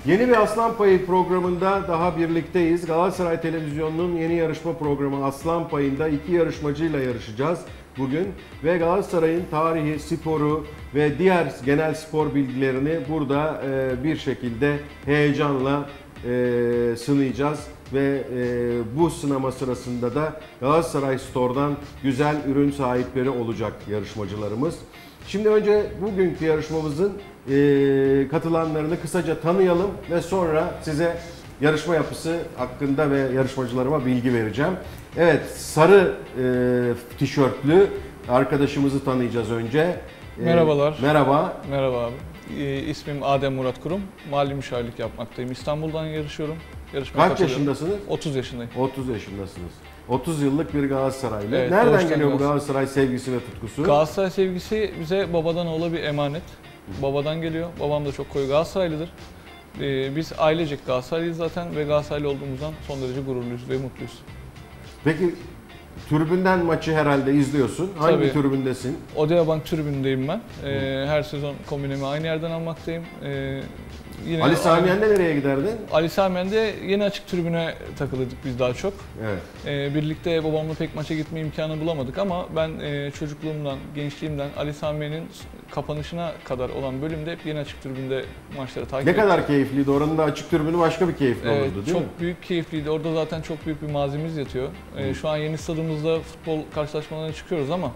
Yeni bir Aslan Payı programında daha birlikteyiz. Galatasaray Televizyonu'nun yeni yarışma programı Aslan Payı'nda iki yarışmacıyla yarışacağız bugün. Ve Galatasaray'ın tarihi, sporu ve diğer genel spor bilgilerini burada bir şekilde heyecanla sınayacağız. Ve bu sınama sırasında da Galatasaray Store'dan güzel ürün sahipleri olacak yarışmacılarımız. Şimdi önce bugünkü yarışmamızın katılanlarını kısaca tanıyalım ve sonra size yarışma yapısı hakkında ve yarışmacılarıma bilgi vereceğim. Evet, sarı tişörtlü arkadaşımızı tanıyacağız önce. Merhabalar. Merhaba. Merhaba abi. İsmim Adem Murat Kurum. Mali müşavirlik yapmaktayım. İstanbul'dan yarışıyorum. Kaç yaşındasınız? 30 yaşındayım. 30 yaşındasınız. 30 yıllık bir Galatasaraylı. Evet, nereden geliyor bu Galatasaray sevgisi ve tutkusu? Galatasaray sevgisi bize babadan oğula bir emanet. Babadan geliyor. Babam da çok koyu Galatasaraylıdır. Biz ailecek Galatasaraylıyız zaten ve Galatasaraylı olduğumuzdan son derece gururluyuz ve mutluyuz. Peki tribünden maçı herhalde izliyorsun. Hangi Tabii. tribündesin? Odeabank tribündeyim ben. Her sezon kombinemi aynı yerden almaktayım. Yine Ali Sami Yen'de nereye giderdin? Ali Sami Yen'de yeni açık tribüne takılırdık biz daha çok. Evet. Birlikte babamla pek maça gitme imkanı bulamadık ama ben çocukluğumdan, gençliğimden Ali Sami Yen'in kapanışına kadar olan bölümde hep yeni açık tribünde maçları takip ettim. Ne kadar keyifliydi. Oranın da açık tribünü başka bir keyifli olurdu değil mi? Çok büyük keyifliydi. Orada zaten çok büyük bir malzememiz yatıyor. Şu an yeni stadımızda futbol karşılaşmalarına çıkıyoruz ama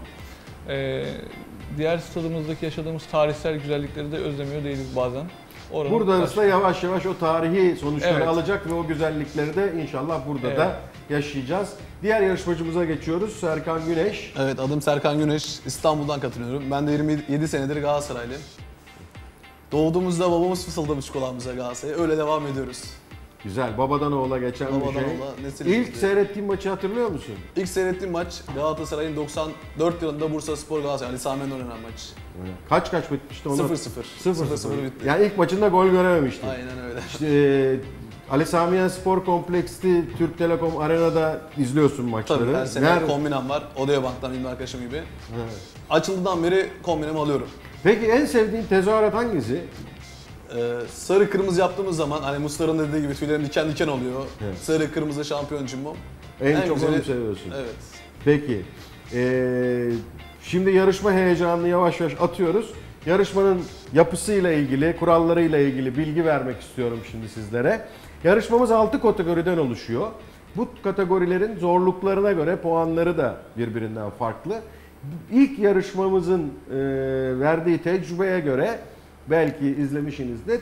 diğer stadımızdaki yaşadığımız tarihsel güzellikleri de özlemiyor değiliz bazen. Burada da yavaş yavaş o tarihi sonuçları Evet. alacak ve o güzellikleri de inşallah burada da yaşayacağız. Diğer yarışmacımıza geçiyoruz. Serkan Güneş. Evet, adım Serkan Güneş. İstanbul'dan katılıyorum. Ben de 27 senedir Galatasaraylıyım. Doğduğumuzda babamız fısıldamış kulağımıza Galatasaray'a. Öyle devam ediyoruz. Güzel. Babadan oğula geçen bir Babadan şey. oğula, nesil İlk nesil. seyrettiğin maçı hatırlıyor musun? İlk seyrettiğim maç Galatasaray'ın 94 yılında Bursaspor Galatasaray Ali Sami Yen'de oynanan maç. Kaç bitmişti onu? 0-0. 0-0 bitti. Yani ilk maçında gol görememiştin. Aynen öyle. İşte, Ali Sami Yen Spor Kompleks'ti, Türk Telekom Arena'da izliyorsun maçları. Tabii her sene kombinem var. Odeabank'tan benim arkadaşım gibi. Evet. Açıldığından beri kombinemi alıyorum. Peki en sevdiğin tezahürat hangisi? Sarı kırmızı yaptığımız zaman hani Muslera'nın dediği gibi tüylerim diken diken oluyor. Evet. Sarı kırmızı şampiyon cimbom. En çok güzeli- onu seviyorsun. Evet. Peki. Şimdi yarışma heyecanını yavaş yavaş atıyoruz. Yarışmanın yapısıyla ilgili, kurallarıyla ilgili bilgi vermek istiyorum şimdi sizlere. Yarışmamız 6 kategoriden oluşuyor. Bu kategorilerin zorluklarına göre puanları da birbirinden farklı. İlk yarışmamızın verdiği tecrübeye göre belki izlemişsinizdir.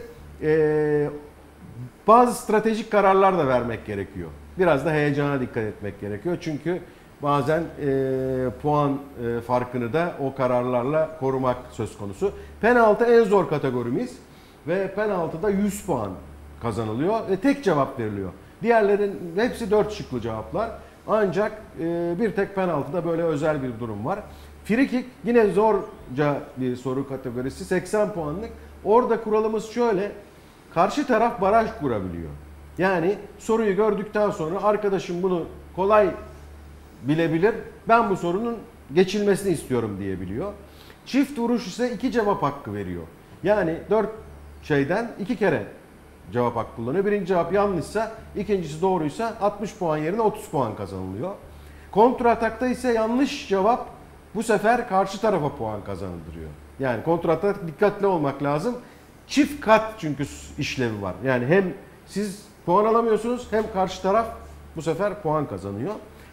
Bazı stratejik kararlar da vermek gerekiyor. Biraz da heyecana dikkat etmek gerekiyor. Çünkü bazen puan farkını da o kararlarla korumak söz konusu. Penaltı en zor kategorimiz ve penaltıda 100 puan kazanılıyor ve tek cevap veriliyor. Diğerlerin hepsi 4 şıklı cevaplar. Ancak bir tek penaltıda böyle özel bir durum var. Free kick yine zorca bir soru kategorisi, 80 puanlık. Orada kuralımız şöyle: karşı taraf baraj kurabiliyor. Yani soruyu gördükten sonra arkadaşım bunu kolay bilebilir, ben bu sorunun geçilmesini istiyorum diyebiliyor. Çift vuruş ise 2 cevap hakkı veriyor. Yani 4 şeyden 2 kere cevap hakkı kullanıyor. Birinci cevap yanlışsa, ikincisi doğruysa 60 puan yerine 30 puan kazanılıyor. Kontra atakta ise yanlış cevap bu sefer karşı tarafa puan kazandırıyor. Yani kontra atak dikkatli olmak lazım. Çift kat çünkü işlevi var. Yani hem siz puan alamıyorsunuz hem karşı taraf bu sefer puan kazanıyor.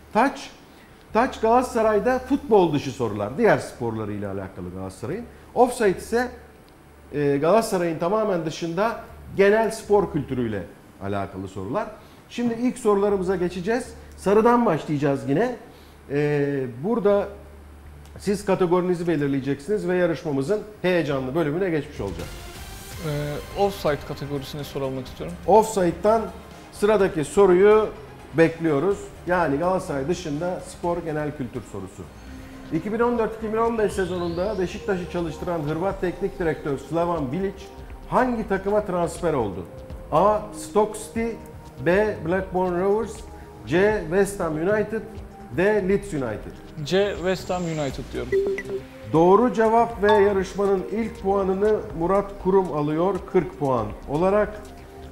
Taç Galatasaray'da futbol dışı sorular. Diğer sporlarıyla alakalı Galatasaray'ın. Offside ise Galatasaray'ın tamamen dışında genel spor kültürüyle alakalı sorular. Şimdi ilk sorularımıza geçeceğiz. Sarıdan başlayacağız yine. Burada siz kategorinizi belirleyeceksiniz ve yarışmamızın heyecanlı bölümüne geçmiş olacağız. Offside kategorisine soru almak istiyorum. Offside'dan sıradaki soruyu bekliyoruz. Yani Galatasaray dışında spor genel kültür sorusu. 2014-2015 sezonunda Beşiktaş'ı çalıştıran Hırvat teknik direktör Slaven Bilic hangi takıma transfer oldu? A. Stoke City, B. Blackburn Rovers, C. West Ham United, D. Leeds United. C. West Ham United diyorum. Doğru cevap ve yarışmanın ilk puanını Murat Kurum alıyor 40 puan olarak.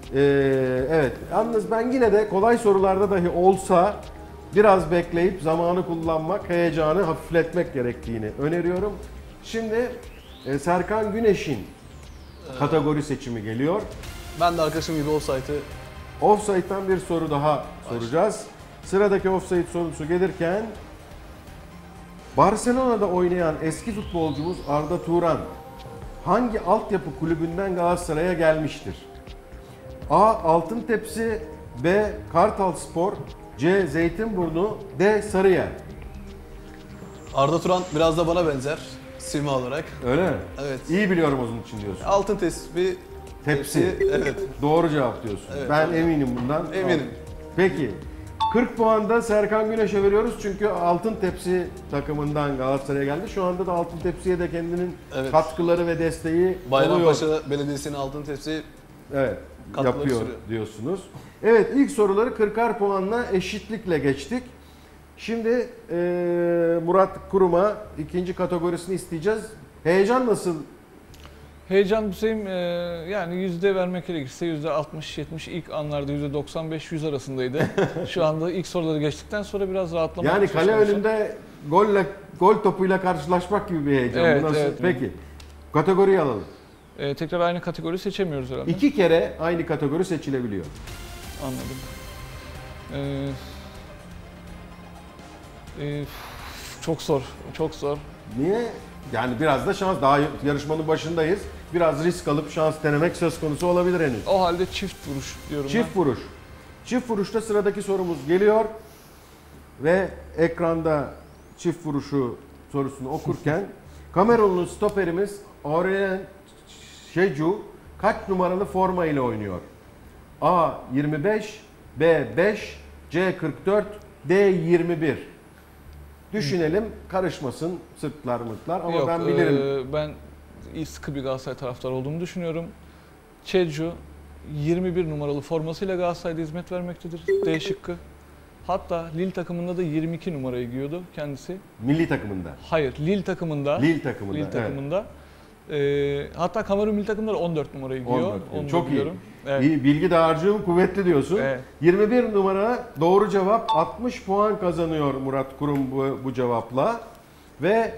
Evet. Yalnız ben yine de kolay sorularda dahi olsa biraz bekleyip zamanı kullanmak, heyecanı hafifletmek gerektiğini öneriyorum. Şimdi Serkan Güneş'in kategori seçimi geliyor. Ben de arkadaşım gibi offside'ı Offside'dan bir soru daha soracağız. Sıradaki offside sorusu gelirken Barcelona'da oynayan eski futbolcumuz Arda Turan hangi altyapı kulübünden Galatasaray'a gelmiştir? A. Altıntepsi, B. Kartalspor, C. Zeytinburnu, D. Sarıyer. Arda Turan biraz da bana benzer sima olarak. Öyle mi? Evet. İyi biliyorum onun için diyorsun. Altın tespih Tepsi. evet. Doğru cevap diyorsun. Evet, Ben doğru. eminim bundan. Eminim. Peki. 40 puanda Serkan Güneş'e veriyoruz çünkü Altın Tepsi takımından Galatasaray'a geldi. Şu anda da Altın Tepsi'ye de kendinin Evet. katkıları ve desteği oluyor. Bayrampaşa Belediyesi'nin altın tepsi Evet, katkıları yapıyor sürüyor. diyorsunuz. Evet, ilk soruları 40'ar puanla eşitlikle geçtik. Şimdi Murat Kurum'a ikinci kategorisini isteyeceğiz. Heyecan nasıl? Heyecan Hüseyin yani yüzde vermek gerekirse %60-70 ilk anlarda %95-100 arasındaydı. Şu anda ilk soruları geçtikten sonra biraz rahatlama. Yani söz kale konusu. önünde gol topuyla karşılaşmak gibi bir heyecan. Evet, Bu nasıl? evet. Peki. Kategoriyi alalım. Tekrar aynı kategori seçemiyoruz herhalde. 2 kere aynı kategori seçilebiliyor. Anladım. Çok zor, çok zor. Niye? Yani biraz da şans. Daha yarışmanın başındayız. Biraz risk alıp şans denemek söz konusu olabilir henüz. O halde çift vuruş diyorum Çift vuruş. Çift vuruşta sıradaki sorumuz geliyor. Ve ekranda çift vuruşu sorusunu okurken Kamerunlu stoperimiz Aurelien Şecu kaç numaralı forma ile oynuyor? A 25, B 5, C 44, D 21. Düşünelim, karışmasın sırtlar mırtlar ama Yok, ben bilirim. Ben iyi sıkı bir Galatasaray taraftarı olduğumu düşünüyorum. Çecu 21 numaralı formasıyla Galatasaray'da hizmet vermektedir. D şıkkı. Hatta Lille takımında da 22 numarayı giyiyordu kendisi. Milli takımında. Hayır, Lille takımında. Lille takımında. Lille takımında. Hatta Kamerun milli takımında da 14 numarayı giyiyor. 14. Onu da Çok iyi. biliyorum. Evet. İyi, bilgi dağarcığım kuvvetli diyorsun. Evet. 21 numara doğru cevap. 60 puan kazanıyor Murat Kurum bu cevapla. Ve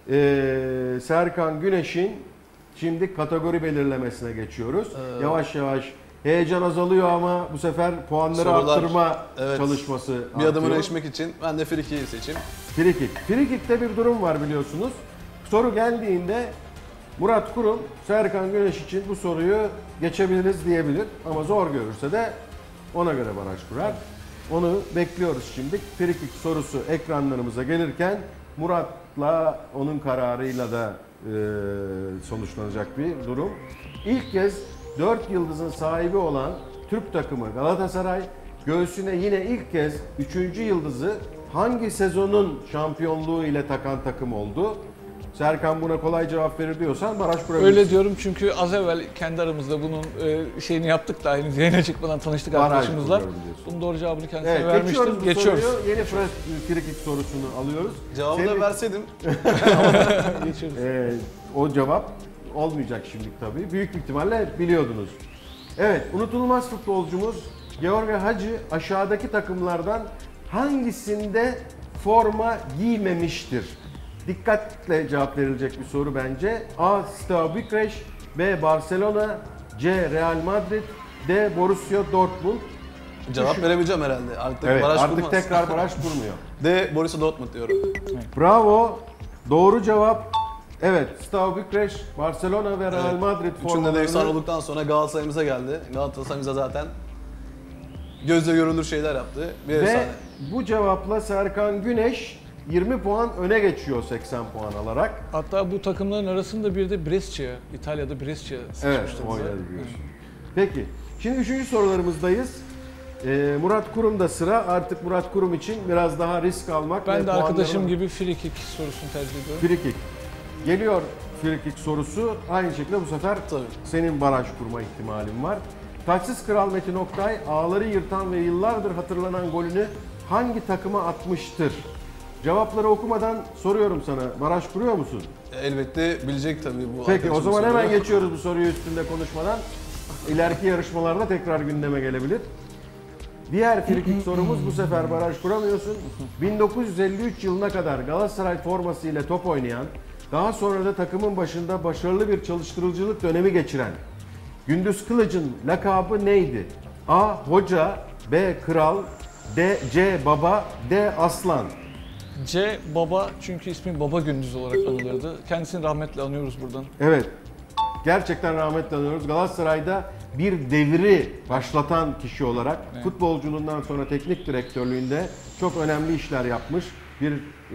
Serkan Güneş'in şimdi kategori belirlemesine geçiyoruz. Yavaş yavaş heyecan azalıyor ama bu sefer puanları Sorular, arttırma evet, çalışması bir artıyor. adımını geçmek için ben de frikiyi seçeyim. Frikik. Frikik'te bir durum var biliyorsunuz. Soru geldiğinde Murat Kurum, Serkan Güneş için bu soruyu geçebiliriz diyebilir. Ama zor görürse de ona göre baraj kurar. Onu bekliyoruz şimdi. Frikik sorusu ekranlarımıza gelirken Murat'la onun kararıyla da sonuçlanacak bir durum. İlk kez 4 yıldızın sahibi olan Türk takımı Galatasaray göğsüne yine ilk kez 3. yıldızı hangi sezonun şampiyonluğu ile takan takım oldu? Serkan buna kolay cevap verir diyorsan baraj kurabilirsin. Öyle diyorum çünkü az evvel kendi aramızda bunun şeyini yaptık da henüz yayına çıkmadan tanıştık Baraj arkadaşımızla. kuruyorum diyorsun. Bunun doğru cevabını kendisine Evet, vermiştim. geçiyoruz bu soruyu. Yeni frikik sorusunu alıyoruz. Cevabı da Senin- verseydim Geçiyoruz. O cevap olmayacak şimdi tabii. Büyük bir ihtimalle biliyordunuz. Evet, unutulmaz futbolcumuz George Hagi aşağıdaki takımlardan hangisinde forma giymemiştir? Dikkatle cevap verilecek bir soru bence. A. Steaua Bükreş, B. Barcelona, C. Real Madrid, D. Borussia Dortmund. cevap verebileceğim herhalde. Artık Evet, baraj artık kurmaz. tekrar baraj kurmuyor. D Borussia Dortmund diyorum. Bravo. Doğru cevap. Evet, Steaua Bükreş, Barcelona ve Real Evet. Madrid Üçünde de efsane formalarını olduktan sonra Galatasaray'ımıza geldi. Galatasaray'ımıza zaten gözle görülür şeyler yaptı. Bir ve efsane. bu cevapla Serkan Güneş 20 puan öne geçiyor 80 puan alarak. Hatta bu takımların arasında bir de Brescia, İtalya'da Brescia Evet, seçmiştim. oynadı diyorsun. Peki, şimdi 3. sorularımızdayız. Murat Kurum'da sıra. Artık Murat Kurum için biraz daha risk almak Ben ve de arkadaşım puanlarını- gibi free kick sorusunu tercih ediyorum. Free kick. Geliyor free kick sorusu. Aynı şekilde bu sefer Tabii. senin baraj kurma ihtimalin var. Taçsız Kral Metin Oktay ağları yırtan ve yıllardır hatırlanan golünü hangi takıma atmıştır? Cevapları okumadan soruyorum sana. Baraj kuruyor musun? Elbette bilecek tabii bu Peki o arkadaşım zaman hemen soruyu. geçiyoruz bu soruyu üstünde konuşmadan. ileriki yarışmalarda tekrar gündeme gelebilir. Diğer frikik sorumuz, bu sefer baraj kuramıyorsun. 1953 yılına kadar Galatasaray forması ile top oynayan, daha sonra da takımın başında başarılı bir çalıştırıcılık dönemi geçiren Gündüz Kılıç'ın lakabı neydi? A. Hoca, B. Kral, C. Baba, D. Aslan. C. Baba, çünkü ismi Baba Gündüz olarak anılırdı. Kendisini rahmetle anıyoruz buradan. Evet, gerçekten rahmetle anıyoruz. Galatasaray'da bir devri başlatan kişi olarak futbolculuğundan sonra teknik direktörlüğünde çok önemli işler yapmış bir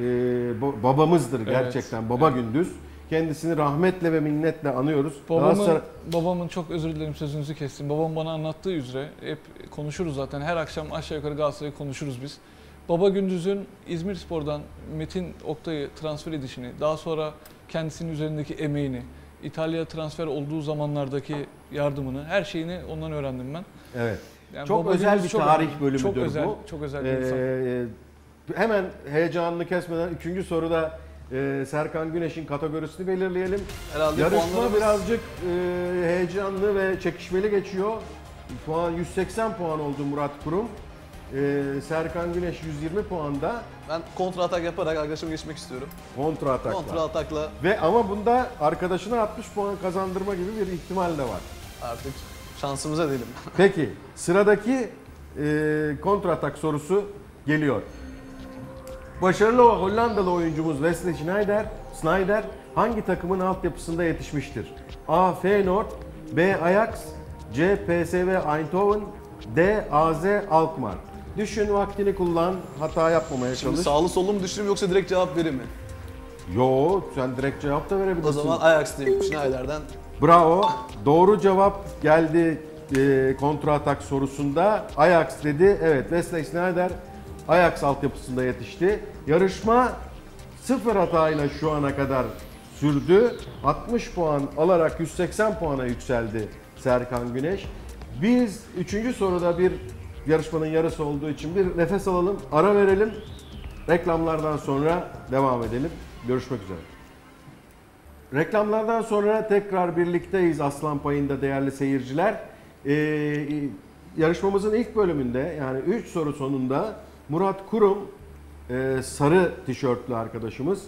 babamızdır gerçekten. Baba Gündüz. Kendisini rahmetle ve minnetle anıyoruz. Babamın çok özür dilerim, sözünüzü kestim. Babam bana anlattığı üzere hep konuşuruz zaten. Her akşam aşağı yukarı Galatasaray'ı konuşuruz biz. Baba Gündüz'ün İzmirspor'dan Metin Oktay'ı transfer edişini, daha sonra kendisinin üzerindeki emeğini, İtalya'ya transfer olduğu zamanlardaki yardımını, her şeyini ondan öğrendim ben. Evet. Yani çok Baba özel Gündüz bir çok tarih önemli. bölümüdür çok özel, bu. Çok özel bir insan. Hemen heyecanını kesmeden 3. soruda Serkan Güneş'in kategorisini belirleyelim. Herhalde Yarışma puanlarımız- birazcık heyecanlı ve çekişmeli geçiyor. Puan 180 puan oldu Murat Kurum. Serkan Güneş 120 puanda. Ben kontra atak yaparak arkadaşımı geçmek istiyorum. Kontra atakla. Kontra atakla Ve ama bunda arkadaşına 60 puan kazandırma gibi bir ihtimal de var. artık şansımıza diyelim. Peki sıradaki kontra atak sorusu geliyor. Başarılı Hollandalı oyuncumuz Wesley Sneijder hangi takımın altyapısında yetişmiştir? A. Feyenoord, B. Ajax, C. PSV Eindhoven, D. AZ Alkmaar. Düşün, vaktini kullan, hata yapmamaya Şimdi çalış. sağlı sollu mu düşüneyim yoksa direkt cevap vereyim mi? Yo, sen direkt cevap da verebilirsin. O zaman Ajax diyeyim. Schneider'den. Bravo. Doğru cevap geldi kontra atak sorusunda. Ajax dedi. Evet, Wesley Sneijder Ajax altyapısında yetişti. Yarışma 0 hatayla şu ana kadar sürdü. 60 puan alarak 180 puana yükseldi Serkan Güneş. Biz 3. soruda bir yarışmanın yarısı olduğu için bir nefes alalım, ara verelim. Reklamlardan sonra devam edelim. Görüşmek üzere. Reklamlardan sonra tekrar birlikteyiz Aslan Payı'nda değerli seyirciler. Yarışmamızın ilk bölümünde, yani 3 soru sonunda Murat Kurum, sarı tişörtlü arkadaşımız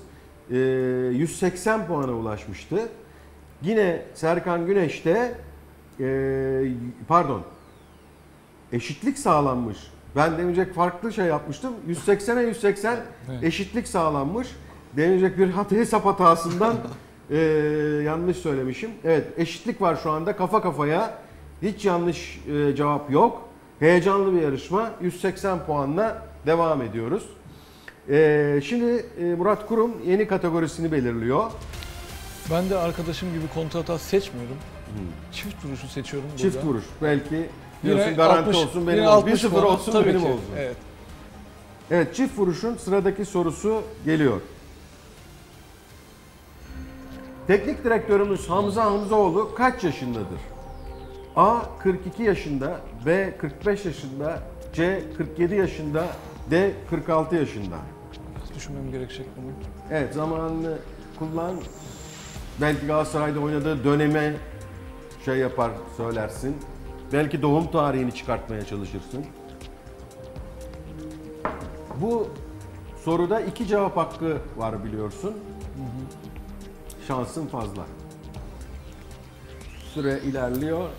180 puana ulaşmıştı. Yine Serkan Güneş de eşitlik sağlanmış. Ben demeyecek farklı şey yapmıştım. 180'e 180 Evet. eşitlik sağlanmış. Demeyecek bir hesap hatasından yanlış söylemişim. Evet, eşitlik var şu anda kafa kafaya. Hiç yanlış cevap yok. Heyecanlı bir yarışma. 180 puanla devam ediyoruz. Şimdi Murat Kurum yeni kategorisini belirliyor. Ben de arkadaşım gibi kontrata seçmiyorum. Çift vuruşu seçiyorum burada. Çift vuruş. Belki diyorsun Yine garanti 60 olsun benim yine olsun. 60 1-0 puan. olsun Tabii benim ki. olsun. Evet. Evet, çift vuruşun sıradaki sorusu geliyor. Teknik direktörümüz Hamza Hamzoğlu kaç yaşındadır? A. 42 yaşında, B. 45 yaşında, C. 47 yaşında, D. 46 yaşında. Düşünmem gerekecek bunu. Evet, zamanını kullan. Belki Galatasaray'da oynadığı döneme şey yapar, söylersin. Belki doğum tarihini çıkartmaya çalışırsın. Bu soruda 2 cevap hakkı var biliyorsun. Şansın fazla. Süre ilerliyor.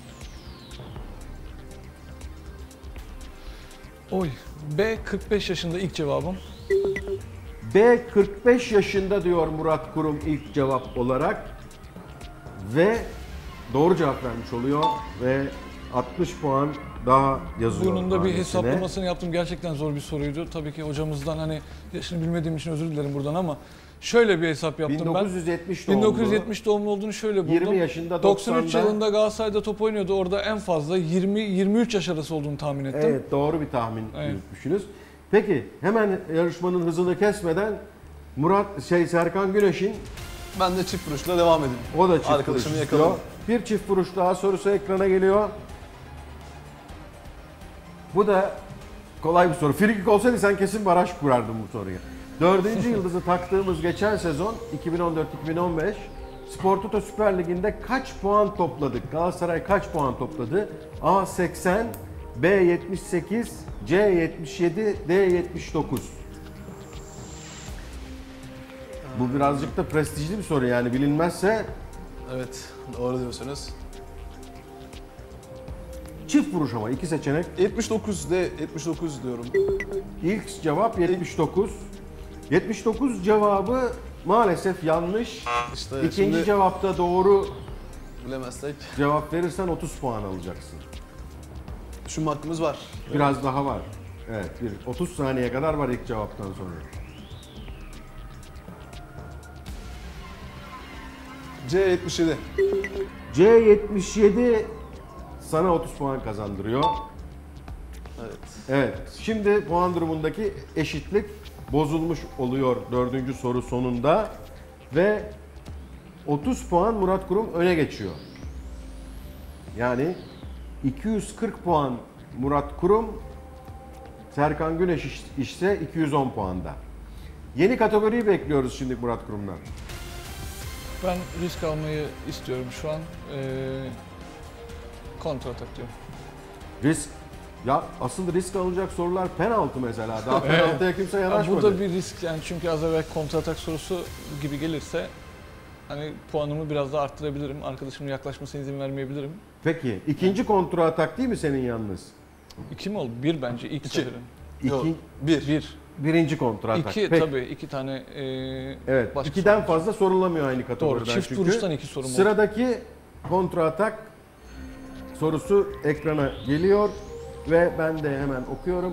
Oy. B 45 yaşında ilk cevabım. B 45 yaşında diyor Murat Kurum ilk cevap olarak. Ve doğru cevap vermiş oluyor ve 60 puan daha yazıyor. Bunun da bir hanesine. hesaplamasını yaptım. Gerçekten zor bir soruydu. Tabii ki hocamızdan hani yaşını bilmediğim için özür dilerim buradan ama şöyle bir hesap yaptım 1970 ben. doğumlu. 1970 doğumlu olduğunu şöyle buldum. 20 yaşında 93 90'da. yılında Galatasaray'da top oynuyordu. Orada en fazla 20-23 yaş arası olduğunu tahmin ettim. Evet, doğru bir tahmin Evet. yürütmüşsünüz. Peki hemen yarışmanın hızını kesmeden Serkan Güneş'in, Ben de çift vuruşla devam edeyim. o da çift vuruş Arkadaşımı istiyor. yakaladım. Bir çift vuruş daha sorusu ekrana geliyor. Bu da kolay bir soru. Frikik olsaydı sen kesin baraj kurardın bu soruya. 4. yıldızı taktığımız geçen sezon 2014-2015 Spor Toto Süper Ligi'nde kaç puan topladık? Galatasaray kaç puan topladı? A 80, B 78, C 77, D 79. Bu birazcık da prestijli bir soru yani bilinmezse Evet, doğru diyorsunuz. çift vuruş ama iki seçenek. 79 de 79 diyorum. İlk cevap 79. 79 cevabı maalesef yanlış. İşte İkinci şimdi cevapta doğru bilemezsek cevap verirsen 30 puan alacaksın. düşünme hakkımız var. Biraz daha var. Evet, 30 saniye kadar var ilk cevaptan sonra. C77. C77 sana 30 puan kazandırıyor. Evet. Evet, şimdi puan durumundaki eşitlik bozulmuş oluyor 4. soru sonunda ve 30 puan Murat Kurum öne geçiyor. Yani 240 puan Murat Kurum, Serkan Güneş ise 210 puanda. Yeni kategoriyi bekliyoruz şimdi Murat Kurum'dan. Ben risk almayı istiyorum şu an. Kontra atak diyorum. Risk, ya asıl risk alacak sorular penaltı mesela. Daha penaltıya kimse yanaşmadı. Burada bir risk yani, çünkü az evvel kontra atak sorusu gibi gelirse hani puanımı biraz daha arttırabilirim. Arkadaşımın yaklaşmasına izin vermeyebilirim. Peki, ikinci kontra atak değil mi senin yalnız? 2 mi oldu? 1 bence ilk İki. seferim. Yok, İki, 1. birinci kontra atak. 2 Peki. tabii, 2 tane Evet, başka ikiden soru. fazla sorulamıyor aynı Doğru, kategoriden çift çünkü. vuruştan 2 sorum oldu. Sıradaki kontra atak sorusu ekrana geliyor ve ben de hemen okuyorum.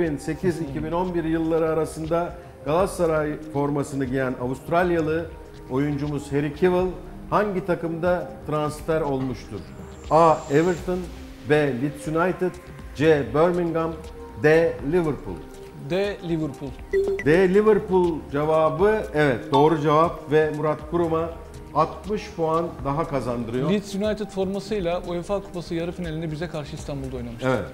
2008-2011 yılları arasında Galatasaray formasını giyen Avustralyalı oyuncumuz Harry Kewell hangi takımda transfer olmuştur? A. Everton, B. Leeds United, C. Birmingham, D. Liverpool. D. Liverpool. D. Liverpool cevabı evet doğru cevap ve Murat Kurum'a 60 puan daha kazandırıyor. Leeds United formasıyla UEFA Kupası yarı finalinde bize karşı İstanbul'da oynamıştı. Evet.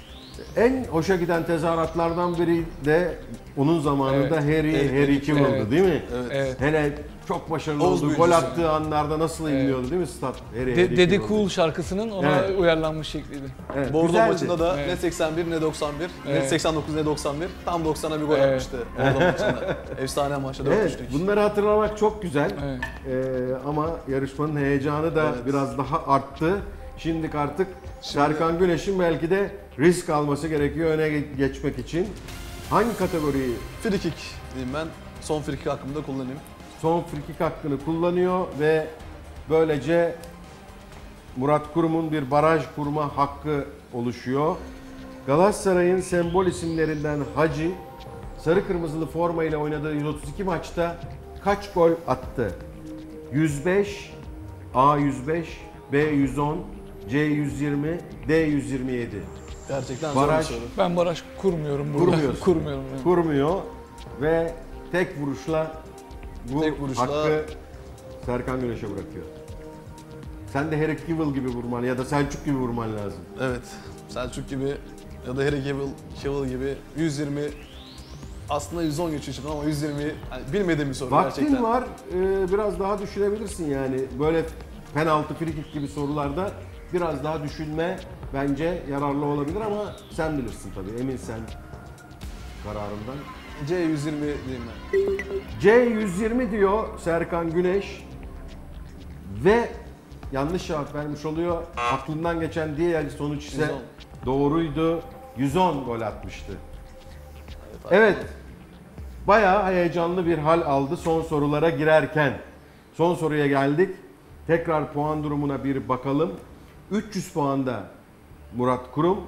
En hoşa giden tezahüratlardan biri de onun zamanında Evet. Harry Kewell'dı Evet. değil mi? Evet. Evet. Hele çok başarılı Oğuz oldu. Gol büyücüsü. attığı anlarda nasıl inliyordu değil mi stat? Harry Dede Kewell. Cool şarkısının ona Evet. uyarlanmış şekliydi. Evet, Bordo güzeldi. maçında da Evet. ne 81 ne 91, ne Evet. 89 ne 91 tam 90'a bir gol Evet. atmıştı Bordo maçında. Efsane maçta 4-3'lük. Evet, bunları hatırlamak çok güzel. Evet. Ama yarışmanın heyecanı da Evet. biraz daha arttı. Şimdi artık Şimdi- Serkan Güneş'in belki de risk alması gerekiyor öne geçmek için. Hangi kategoriyi? Free kick diyeyim ben. Son free kick hakkımda kullanayım. Son frikik hakkını kullanıyor ve böylece Murat Kurum'un bir baraj kurma hakkı oluşuyor. Galatasaray'ın sembol isimlerinden Hacı, sarı kırmızılı forma ile oynadığı 132 maçta kaç gol attı? 105, A 105, B 110, C 120, D 127. Gerçekten Baraj- zor bir soru. Ben baraj kurmuyorum burada. Kurmuyorsun. Kurmuyorum. Yani. Kurmuyor ve tek vuruşla bu Tek vuruşla- hakkı Serkan Güneş'e bırakıyor. Sen de Harry Kewell gibi vurman ya da Selçuk gibi vurman lazım. Evet. Selçuk gibi ya da Harry Kewell gibi 120 aslında 110 geçiyor ama 120 yani bilmediğim bir soru Vaktin gerçekten. var, biraz daha düşünebilirsin yani. Böyle penaltı, frikik gibi sorularda biraz daha düşünme bence yararlı olabilir ama sen bilirsin tabii, eminsen kararından. C120 diyeyim ben. C120 diyor Serkan Güneş ve yanlış cevap vermiş oluyor. Aklından geçen diğer sonuç ise 110. doğruydu. 110 gol atmıştı. Evet, bayağı heyecanlı bir hal aldı son sorulara girerken. Son soruya geldik. Tekrar puan durumuna bir bakalım. 300 puanda Murat Kurum.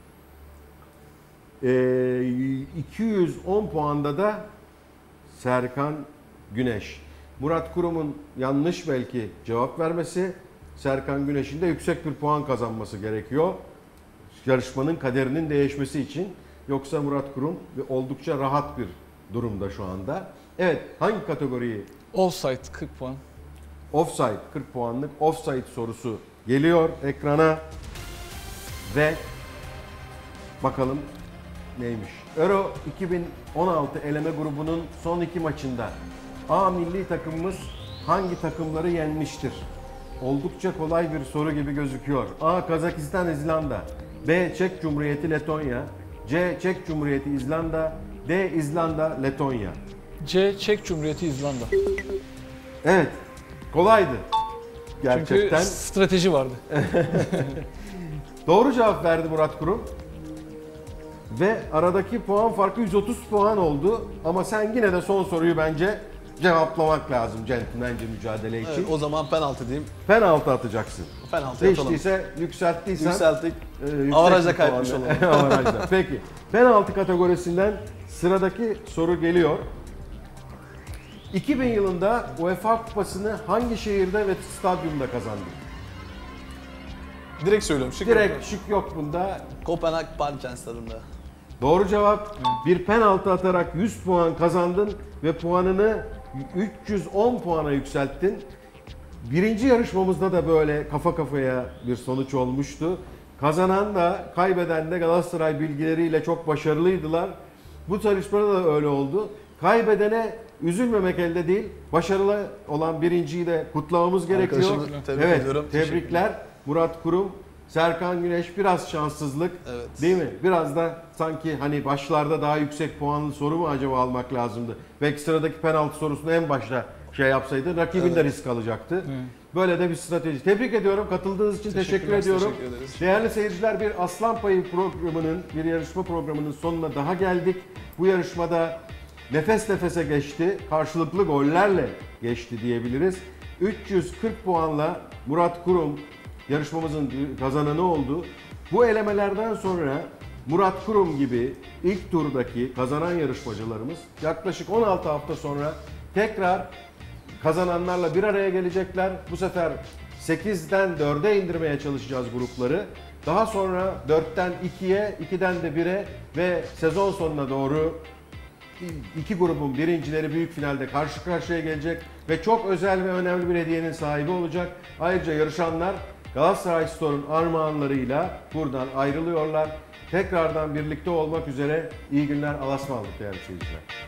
210 puanda da Serkan Güneş. Murat Kurum'un yanlış belki cevap vermesi, Serkan Güneş'in de yüksek bir puan kazanması gerekiyor. Yarışmanın kaderinin değişmesi için. Yoksa Murat Kurum oldukça rahat bir durumda şu anda. Evet, hangi kategoriyi? Offside 40 puan. Offside, 40 puanlık offside sorusu geliyor ekrana. Ve bakalım neymiş? Euro 2016 eleme grubunun son iki maçında A milli takımımız hangi takımları yenmiştir? Oldukça kolay bir soru gibi gözüküyor. A. Kazakistan, İzlanda. B. Çek Cumhuriyeti, Letonya. C. Çek Cumhuriyeti, İzlanda. D. İzlanda, Letonya. C. Çek Cumhuriyeti, İzlanda. Evet, kolaydı. Gerçekten. Çünkü strateji vardı. Doğru cevap verdi Murat Kurum. Ve aradaki puan farkı 130 puan oldu. Ama sen yine de son soruyu bence cevaplamak lazım centilmence mücadele için. Evet, o zaman penaltı diyeyim. Penaltı atacaksın. Penaltı yapalım. Seçtiyse, yükselttiysen Yükselttik. yüksek Avarajda bir puanla- kaybetmiş olalım. Avarajda. Peki. Penaltı kategorisinden sıradaki soru geliyor. 2000 yılında UEFA Kupası'nı hangi şehirde ve stadyumda kazandı? Direkt söylüyorum. Şık Direkt yok. şık yok bunda. Kopenhag Parken stadında. Doğru cevap. Bir penaltı atarak 100 puan kazandın ve puanını 310 puana yükselttin. Birinci yarışmamızda da böyle kafa kafaya bir sonuç olmuştu. Kazanan da kaybeden de Galatasaray bilgileriyle çok başarılıydılar. Bu yarışmada da öyle oldu. Kaybedene üzülmemek elde değil, başarılı olan birinciyi de kutlamamız gerekiyor. Arkadaşımı tebrik Evet, ediyorum. tebrikler. Murat Kurum, Serkan Güneş, biraz şanssızlık Evet. değil mi? Biraz da sanki hani başlarda daha yüksek puanlı soru mu acaba almak lazımdı? Belki sıradaki penaltı sorusunu en başta yapsaydı rakibin de Evet. risk alacaktı. Evet. Böyle de bir strateji. Tebrik ediyorum. Katıldığınız için teşekkür Teşekkürler, ediyorum. Teşekkür ederiz. Değerli seyirciler, bir Aslan Payı programının, bir yarışma programının sonuna daha geldik. Bu yarışmada nefes nefese geçti, karşılıklı gollerle geçti diyebiliriz. 340 puanla Murat Kurum yarışmamızın kazananı oldu. Bu elemelerden sonra Murat Kurum gibi ilk turdaki kazanan yarışmacılarımız yaklaşık 16 hafta sonra tekrar kazananlarla bir araya gelecekler. Bu sefer 8'den 4'e indirmeye çalışacağız grupları. Daha sonra 4'ten 2'ye, 2'den de 1'e ve sezon sonuna doğru iki grubun birincileri büyük finalde karşı karşıya gelecek ve çok özel ve önemli bir hediyenin sahibi olacak. Ayrıca yarışanlar Galatasaray Store'un armağanlarıyla buradan ayrılıyorlar. Tekrardan birlikte olmak üzere iyi günler, Allah'a ısmarladık değerli seyirciler.